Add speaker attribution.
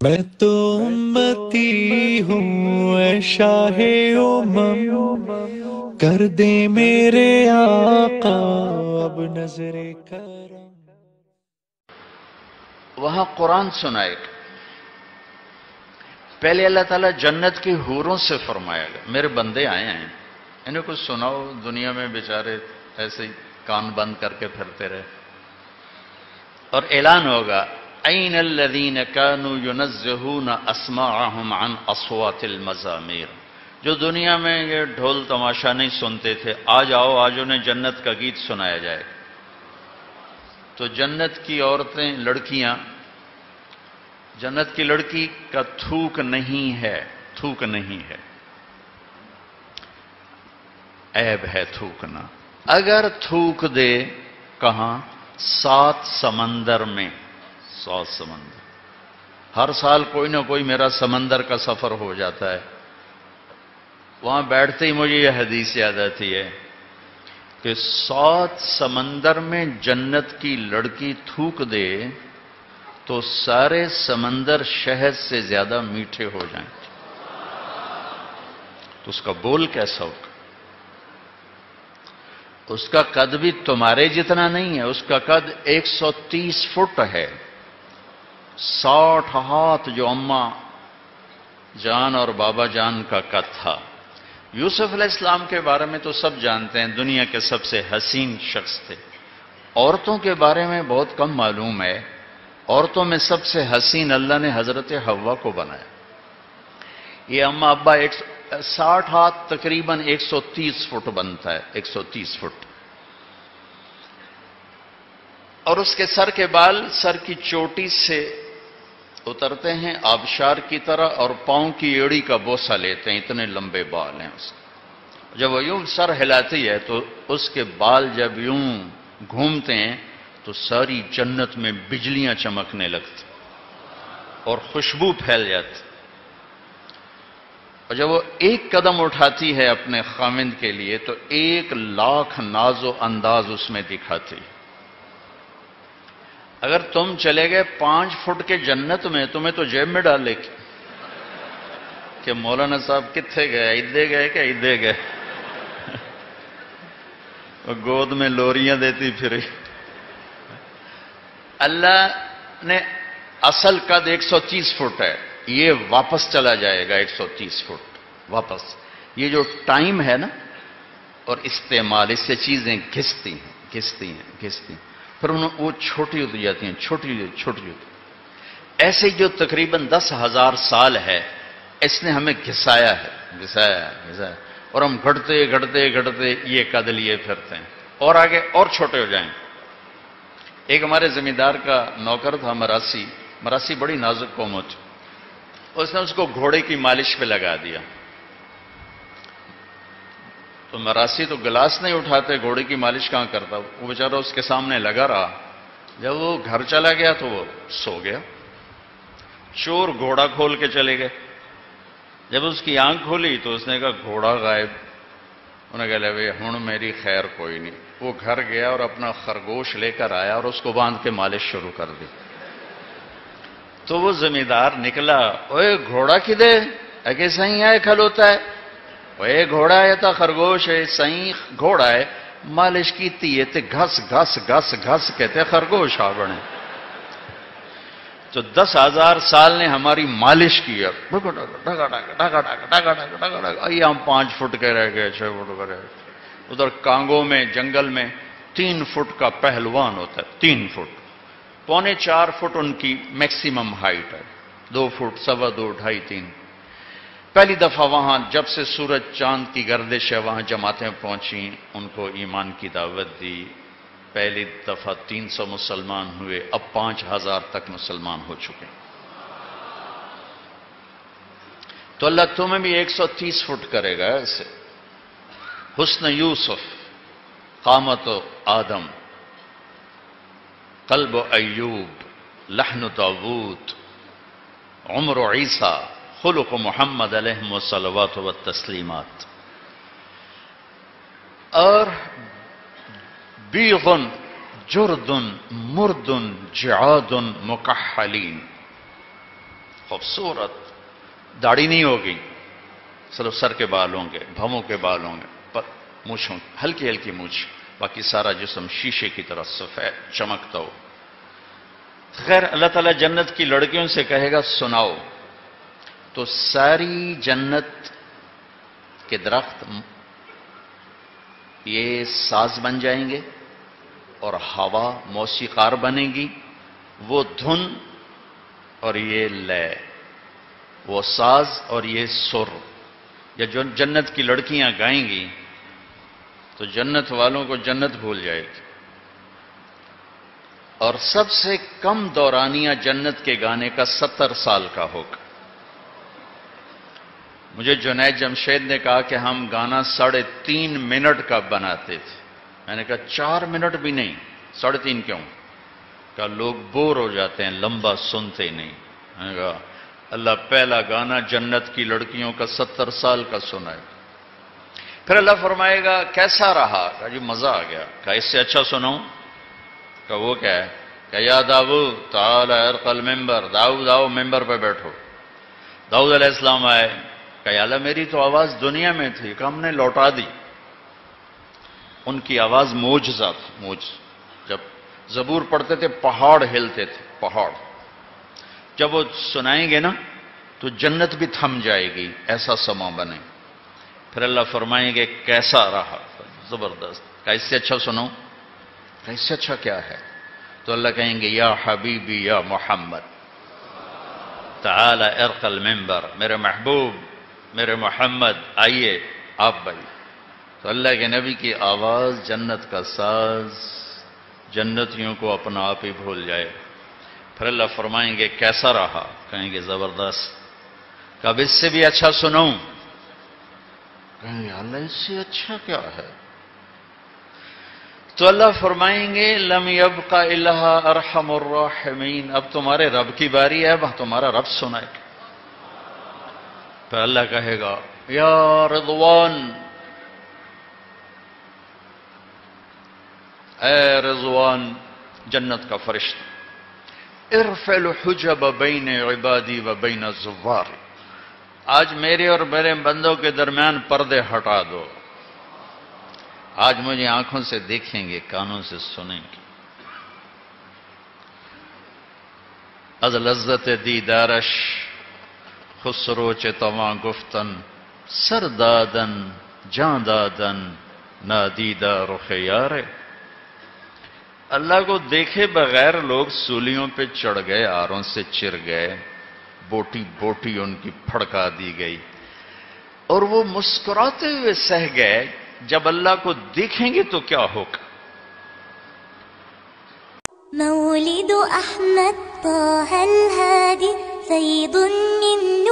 Speaker 1: میں تو امتی ہوں اے شاہ امم، کر دے میرے آقا اب نظر کرم۔
Speaker 2: وہاں قرآن سنا ایک، پہلے اللہ تعالیٰ جنت کی حوروں سے فرمایا گیا میرے بندے آئے ہیں، انہیں کچھ سناؤ، دنیا میں بیچارے ایسے ہی کان بند کر کے پھرتے رہے، اور اعلان ہوگا این الذین کانوا ینزہون اسماعہم عن اصوات المزامیر، جو دنیا میں یہ ڈھول تماشا نہیں سنتے تھے، آج آؤ، آج انہیں جنت کا گیت سنایا جائے۔ تو جنت کی عورتیں، لڑکیاں، جنت کی لڑکی کا تھوک نہیں ہے، تھوک نہیں ہے، عیب ہے تھوکنا۔ اگر تھوک دے کہاں؟ 7 سمندر میں، 7 سمندر، ہر سال کوئی نہ کوئی میرا سمندر کا سفر ہو جاتا ہے، وہاں بیٹھتے ہی مجھے یہ حدیث یاد آتی ہے کہ 7 سمندر میں جنت کی لڑکی تھوک دے تو سارے سمندر شہد سے زیادہ میٹھے ہو جائیں، تو اس کا بول کیسا ہوگا؟ اس کا قد بھی تمہارے جتنا نہیں ہے، اس کا قد 130 فٹ ہے، 60 ہاتھ جو اماں جان اور بابا جان کا قد تھا۔ یوسف علیہ السلام کے بارے میں تو سب جانتے ہیں، دنیا کے سب سے حسین شخص تھے۔ عورتوں کے بارے میں بہت کم معلوم ہے، عورتوں میں سب سے حسین اللہ نے حضرت حوا کو بنایا۔ یہ اما ابا 60 ہاتھ تقریباً 130 فٹ بنتا ہے، 130 فٹ، اور اس کے سر کے بال سر کی چوٹی سے اترتے ہیں آبشار کی طرح، اور پاؤں کی ایڑی کا بوسہ لیتے ہیں، اتنے لمبے بال ہیں اس کے۔ جب وہ یوں سر ہلاتی ہے تو اس کے بال جب یوں گھومتے ہیں تو ساری جنت میں بجلیاں چمکنے لگتی اور خوشبو پھیل جاتی، اور جب وہ ایک قدم اٹھاتی ہے اپنے خاوند کے لیے تو 1,00,000 ناز و انداز اس میں دکھاتی۔ اگر تم چلے گئے 5 فٹ کے جنت میں، تمہیں تو جیب میں ڈال لے کہ مولانا صاحب کتنے گئے، ادھے گئے کہ ادھے گئے، گود میں لوریاں دیتی پھر۔ اللہ نے اصل قد 130 فٹ ہے، یہ واپس چلا جائے گا 130 فٹ واپس۔ یہ جو ٹائم ہے نا اور استعمال، اس سے چیزیں گھستی ہیں گھستی ہیں گھستی ہیں، پھر وہ چھوٹی ہوتی جاتی ہیں، چھوٹی ہوتی۔ ایسے جو تقریباً 10,000 سال ہے، اس نے ہمیں گھسایا ہے، گھسایا، اور ہم گھٹتے یہ قد لیے پھرتے ہیں، اور آگے اور چھوٹے ہو جائیں۔ ایک ہمارے زمیندار کا نوکر تھا، مراسی بڑی نازک قوم ہوتی، اس نے اس کو گھوڑے کی مالش پہ لگا دیا، تو مراسی تو گلاس نہیں اٹھاتے، گھوڑے کی مالش کہاں کرتا، وہ بیچارہ اس کے سامنے لگا رہا۔ جب وہ گھر چلا گیا تو وہ سو گیا، چور گھوڑا کھول کے چلے گئے، جب اس کی آنکھ کھولی تو اس نے کہا گھوڑا غائب، انہوں نے کہا لے ہن میری خیر کوئی نہیں۔ وہ گھر گیا اور اپنا خرگوش لے کر آیا اور اس کو باندھ کے مالش شروع کر دی۔ تو وہ زمیندار نکلا، اوے گھوڑا کدے؟ کہ سہیں آئے کھلوتا ہے، اوے گھوڑا ہے تا خرگوش ہے، سہیں گھوڑا ہے، مالش کیتی ہے تے گھس گھس گھس گھس کہتے خرگوش آ بنے۔ تو 10,000 سال نے ہماری مالش کی ہے، یہ ہم 5 فٹ کے رہ گئے، 6 فٹ کے رہ گئے۔ ادھر کانگو میں جنگل میں 3 فٹ کا پہلوان ہوتا ہے، 3 فٹ، 3.25 فٹ ان کی میکسیمم ہائٹ ہے، 2 فٹ، 2.25، 2.5، 3۔ پہلی دفعہ وہاں جب سے سورج چاند کی گردش ہے وہاں جماعتیں پہنچیں، ان کو ایمان کی دعوت دی، پہلی دفعہ 300 مسلمان ہوئے، اب 5,000 تک مسلمان ہو چکے۔ تو اللہ تمہیں بھی 130 فٹ کرے گا ایسے۔ حسن یوسف، قامت آدم، قلب ایوب، لحن داود، عمر عیسیٰ، خلق محمد علیہ الصلوات والتسلیمات، اور بیغن جردن مردن جعاد مکحلین، خوبصورت. داڑھی نہیں ہوگی, صرف سر کے بال ہوں گے, بھووں کے بال ہوں گے, پر مونچھوں ہلکی ہلکی مونچھ, باقی سارا جسم شیشے کی طرح سفید چمکتا ہو. خیر اللہ تعالیٰ جنت کی لڑکیوں سے کہے گا سناؤ, تو ساری جنت کے درخت یہ ساز بن جائیں گے اور ہوا موسیقار بنے گی. وہ دھن اور یہ لے, وہ ساز اور یہ سر, یا جو جنت کی لڑکیاں گائیں گی تو جنت والوں کو جنت بھول جائے گی. اور سب سے کم دورانیہ جنت کے گانے کا 70 سال کا ہوگا. مجھے جنید جمشید نے کہا کہ ہم گانا 3.5 منٹ کا بناتے تھے. میں نے کہا 4 منٹ بھی نہیں, 3.5 کیوں؟ کہا لوگ بور ہو جاتے ہیں, لمبا سنتے ہی نہیں. میں نے کہا اللہ پہلا گانا جنت کی لڑکیوں کا 70 سال کا سنائے. پھر اللہ فرمائے گا کیسا رہا؟ کہا جی مزہ آ گیا. کہا اس سے اچھا سناؤں؟ کہا وہ کیا ہے؟ کہ یا داؤد تعالی ارقى المنبر, داؤد آؤ ممبر پہ بیٹھو. داؤد علیہ السلام آئے. کہ یا اللہ میری تو آواز دنیا میں تھی, کہ ہم نے لوٹا دی. ان کی آواز معجزہ تھی, جب زبور پڑھتے تھے پہاڑ ہلتے تھے, پہاڑ. جب وہ سنائیں گے نا تو جنت بھی تھم جائے گی, ایسا سما بنے. پھر اللہ فرمائیں گے کیسا رہا؟ زبردست. کہ اس سے اچھا سنو؟ کہ اس سے اچھا کیا ہے؟ تو اللہ کہیں گے یا حبیبی یا محمد تعالی ارقى المنبر, میرے محبوب میرے محمد آئیے آپ بھائی. تو اللہ کے نبی کی آواز جنت کا ساز جنتیوں کو اپنا آپ ہی بھول جائے. پھر اللہ فرمائیں گے کیسا رہا؟ کہیں گے زبردست. کب اس سے بھی اچھا سنوں؟ کہیں گے اللہ اس سے اچھا کیا ہے؟ تو اللہ فرمائیں گے لم یبق الا ارحم الراحمین, اب تمہارے رب کی باری ہے, اب تمہارا رب سنائے. پھر اللہ کہے گا یا رضوان, اے رضوان جنت کا فرشتہ, ارفع الحجب بین عبادی و بین الزوار, آج میرے اور میرے بندوں کے درمیان پردے ہٹا دو. آج مجھے آنکھوں سے دیکھیں گے, کانوں سے سنیں گے. از لذت دیدارش خسرو چتواں گفتن, سر دادن جان دادن نادیدہ رخ یار. اللہ کو دیکھے بغیر لوگ سولیوں پہ چڑھ گئے, آروں سے چر گئے, بوٹی بوٹی ان کی پھڑکا دی گئی, اور وہ مسکراتے ہوئے سہ گئے. جب اللہ کو دیکھیں گے تو کیا ہوگا؟
Speaker 3: مولد احمد طه الهادي فيض من